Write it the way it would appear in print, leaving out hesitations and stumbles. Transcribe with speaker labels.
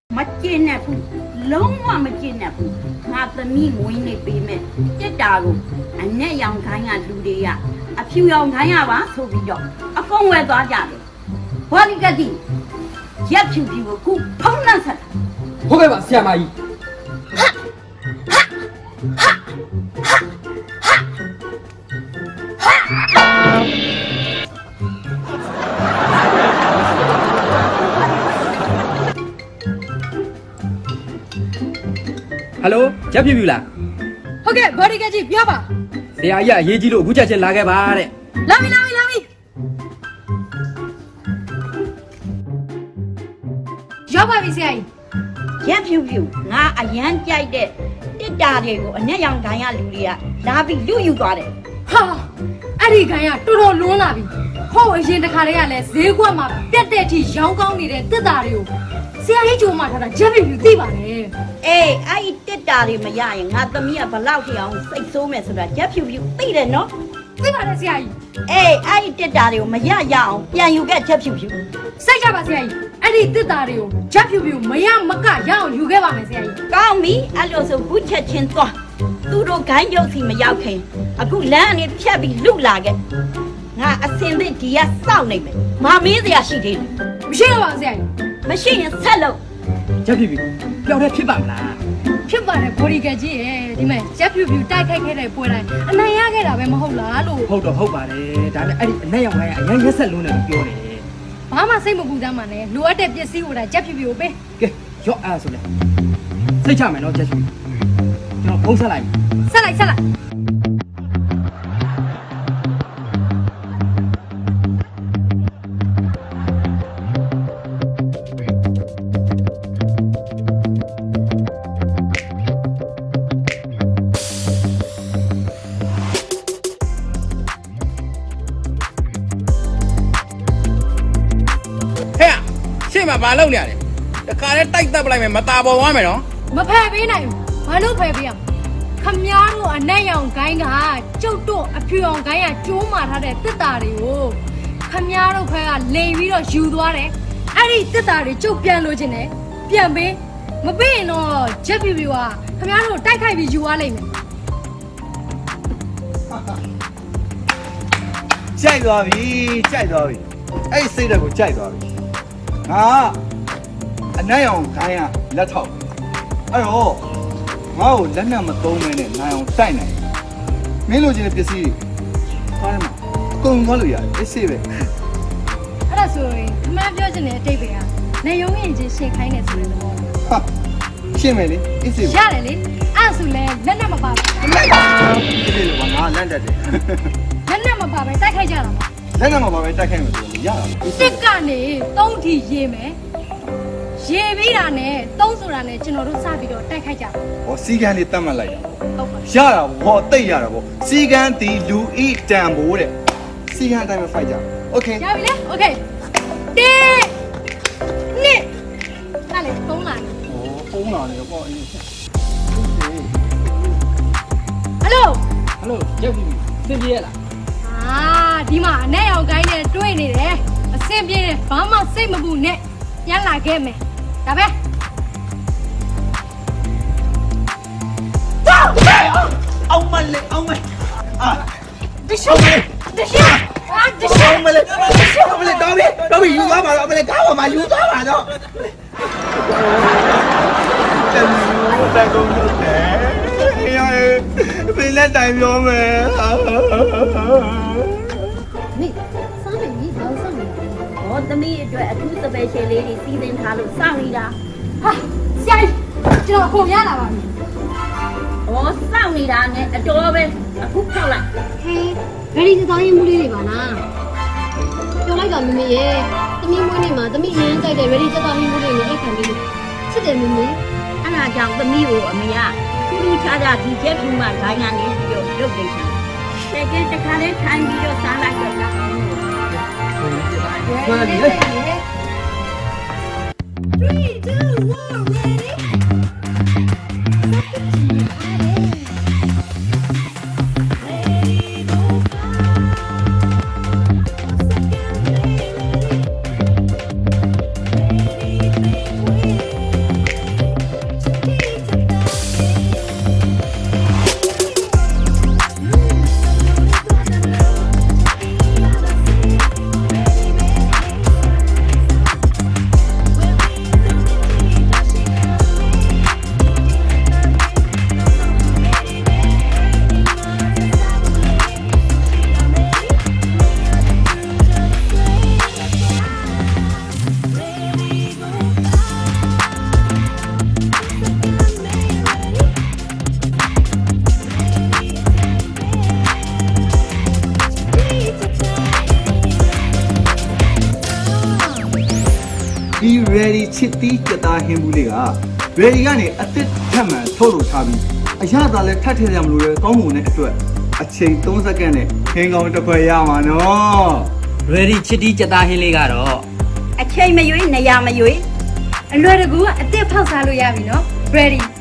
Speaker 1: mất trên nè lớn mà mất trên nè ngã tầm mi ngồi này bị mẹ chết đào anh này yang khai ngã lưu đi à phiêu yang khai ngã quá số bị gió không về tòa nhà đấy hoa đi cái gì chết phiêu phiêu cũng không năng sao
Speaker 2: không phải bạn xem ai Hello, chấp phiêu phiêu là
Speaker 3: ok, bữa đi cái gì, biết à?
Speaker 2: Thế ai à, gì đồ, cú chạy trên lá cái bà đấy
Speaker 3: Làm đi Job à, vì sao?
Speaker 1: chết phiêu phiêu ngã anh chạy đấy chết đào đấy của anh này yang khai ngã lưu đi à đã bị lưu tòa đấy
Speaker 3: ha, anh đi cái à, tôi luôn luôn là bị không ở trên cái này là dễ quá mà biết thì giàu cao như thế tất cả đều xe hết chỗ mà thằng chấp phiêu tí bà này
Speaker 1: ê ai chết đào đấy mà ya ngã tầm mi à bà lao thì ông say số mẹ sao chết phiêu phiêu tí đấy nó
Speaker 3: tí bà này xe
Speaker 1: ê ai chết đào đấy mà ya ôngပြန်อยู่cái chết phiêu phiêu
Speaker 3: say cho bà xe anh đi tất cả đều chấp phiêu phiêu mấy em mất cả giàuอยู่cái bà này xe
Speaker 1: ကောင်းပြီအဲ့လိုဆိုခုချက်ချင်းသွားသူတို့ခိုင်းရုပ်စီမရောက်ခင်အခုလမ်းအနေဖြတ်ပြီးလုလာခဲ့ငါအစင်သစ်ဒီကစောင့်နေမယ်မမင်းစရာရှိသေးတယ်
Speaker 3: မရှိတော့ပါဆရာကြီး
Speaker 1: မရှိရင်ဆက်လို့
Speaker 2: chấp phiêu phiêuပြောတဲ့ဖြစ်ပါမလား
Speaker 3: ဖြစ်ပါတယ်ဘော်ဒီကကြီးရဲ့ဒီမဲ့ချက်ဖြူဖြူတိုက်ခိုက်ခဲ့တဲ့ပွဲတိုင်းအနိုင်ရခဲ့တာပဲမဟုတ်လားလို့
Speaker 2: ဟုတ်တော့ဟုတ်ပါတယ်ဒါပေမဲ့အဲ့ဒီအနက်ရောင်ခိုင်းကအရင်ရက်ဆက်လုံးတယ်လို့ပြောတယ်
Speaker 3: ဘာမှစိတ်မပူကြမှာနဲ့လိုအပ်တဲ့ပစ္စည်းကိုဒါချက်ဖြူဖြူပေး
Speaker 2: ကဲရော့အားဆိုလေစိတ်ချမယ်နော်ချက်ဖြူကျွန်တော်ဖုန်းဆက်လိုက်
Speaker 3: ဆက်လိုက်
Speaker 2: ရှေ့မှာဘာလုပ်နေရလဲတခါလဲတိုက်တက်ပလိုက်မယ်မตาပေါ်သွားမယ်နော်
Speaker 3: မဖယ်ပေးနိုင်ဘူးဘာလို့ဖယ်ပေးရမလဲခမည်းတော်အနက်ရောင်ဂိုင်းကကျုပ်တို့အဖြူအောင်ဂိုင်းကကျိုးမာထားတဲ့တစ်တာတွေကိုခမည်းတော်ဖက်ကလိန်ပြီးတော့ယူသွားတယ်အဲ့ဒီတစ်တာတွေကျုပ်ပြန်လို့ခြင်းနဲ့ပြန်ပေးမပေးရင်တော့ချက်ဖြူဖြူကခမည်းတော်တိုက်ခိုက်ပြီးယူသွားလိမ့်မယ်
Speaker 4: ကြိုက်သွားပြီအဲ့ဒီစိတ်ဓာတ်ကိုကြိုက်သွားပြီငါအနက်ရောင်ခိုင်းရလက်ထောက်အဲ့တော့ငါ့ကိုလက်နက်မသုံးမဲနဲ့နိုင်အောင်တိုက်နိုင်မင်းလိုချင်တဲ့ပစ္စည်းတွေထားတယ်မှာအကုန်သွားလို့ရတယ်အစ်စေးပဲ
Speaker 3: အဲ့ဒါဆိုရင်ခမန်းပြောချင်တဲ့အတိတ်ပဲကနေရုံရင်ချင်းရှင်းခိုင်းနေဆိုတဲ့သဘော
Speaker 4: ဟာရှင်းမယ်လေအစ်စေးပဲ
Speaker 3: ရတယ်လေအဲ့ဆိုလဲလက်နဲ့မပါဘူး
Speaker 4: ဒီလိုကငါလန့်တတ်တယ်
Speaker 3: လက်နဲ့မပါပဲတိုက်ခိုက်ကြတာပါ
Speaker 4: လက်နက်မှာပဲတိုက်ခိုင်းမယ်ဆိုတော့ရတာ
Speaker 3: တစ်ကနေ3ထီရေးမယ်ရေးပြီးတာနဲ့3ဆိုတာနဲ့ကျွန်တော်တို့စပြီးတော့တိုက်ခိုက်ကြပါ
Speaker 4: ဟောစီကံလေးတတ်မှတ်လိုက်တာ
Speaker 3: ဟုတ်ပါ
Speaker 4: ရတာဟောတိတ်ရတာပေါ့စီကံတီလူဤတန်ဖိုးတဲ့စီကံအတိုင်းပဲဖိုက်ကြโอเค
Speaker 3: ရပြီလေโอเค1 2နားလေ3လာနေ
Speaker 4: ဖုန်းလာနေတော့ပေါ့အေး
Speaker 3: ဟယ်လို
Speaker 2: ဟယ်လိုချက်ဖြူဖြူသင်ပြေရလား
Speaker 3: အာဒီမှာအနဲ့အောင်ကိုင်းနဲ့တွေ့နေတယ်အဆင်ပြေတယ်ဘာမှစိတ်မပူနဲ့ပြန်လာခဲ့မယ်ဒါပဲ
Speaker 4: အောင်မလေးအောင်မအာ
Speaker 3: တရှိအာတရှိ
Speaker 4: အောင်မလေးအောင်မလေးတော်ပြီယူသွားပါတော့အမလေးကားပေါ်မှာယူသွားပါတော့တလူတကုန်းလို့တယ်ဘယ်နဲ့တိုင်ပြောမယ်
Speaker 1: နိစားနေပြီဘာလို့စောင့်နေလဲဟောသမီးအတွက်အထူးစပယ်ရှယ်လေးတွေစီစဉ်ထားလို့စောင့်နေတာ
Speaker 3: ဟာဆရာကြီးကျွန်တော်ခုံရလာပါပြီ
Speaker 1: ဟောစောင့်နေတာနဲ့အတော်ပဲအခုဖောက်လိုက်
Speaker 5: ဟဲဗရီစသားရင်မှုလေးတွေပါလားပြောလိုက်တော့မမေရဲ့သမီးမွေးနေ့မှာသမီးအရင်ကြိုက်တဲ့ဗရီစသားရင်မှုလေးနဲ့အိတ်ခံပြီးချစ်တယ်မမေ
Speaker 1: အဲ့ဒါကြောင့်သမီးကိုအမေကထူးထူးခြားခြားဒီကျက်ဖြူမှဂိုင်းကနေပြီးတော့လုပ်နေတယ်။တကယ်တခါလေးထိုင်ပြီးတော့စားလိုက်တော့လား။
Speaker 2: ဆွဲပြီလေ
Speaker 3: 3 2 1 ready
Speaker 4: ချစ်တီးကြတာဟင်းဘူးလေးကဘယ်ဒီကနေအစ်စ်ထက်မှန်ထုတ်လို့ထားပြီးအရသာလဲထပ်ထည့်ရမလို့လဲကောင်းမှုနဲ့အတွက်အချိန်3စက္ကန့်နဲ့ဟင်းကောင်းတစ်ခွက်ရမှာနော်
Speaker 2: ready ချစ်တီးကြက်သားဟင်းလေးကတော့
Speaker 1: အချိန်မရွေးနေရာမရွေး
Speaker 3: အလွယ်တကူကအစ်စ်ဖောက်စားလို့ရပြီနော် ready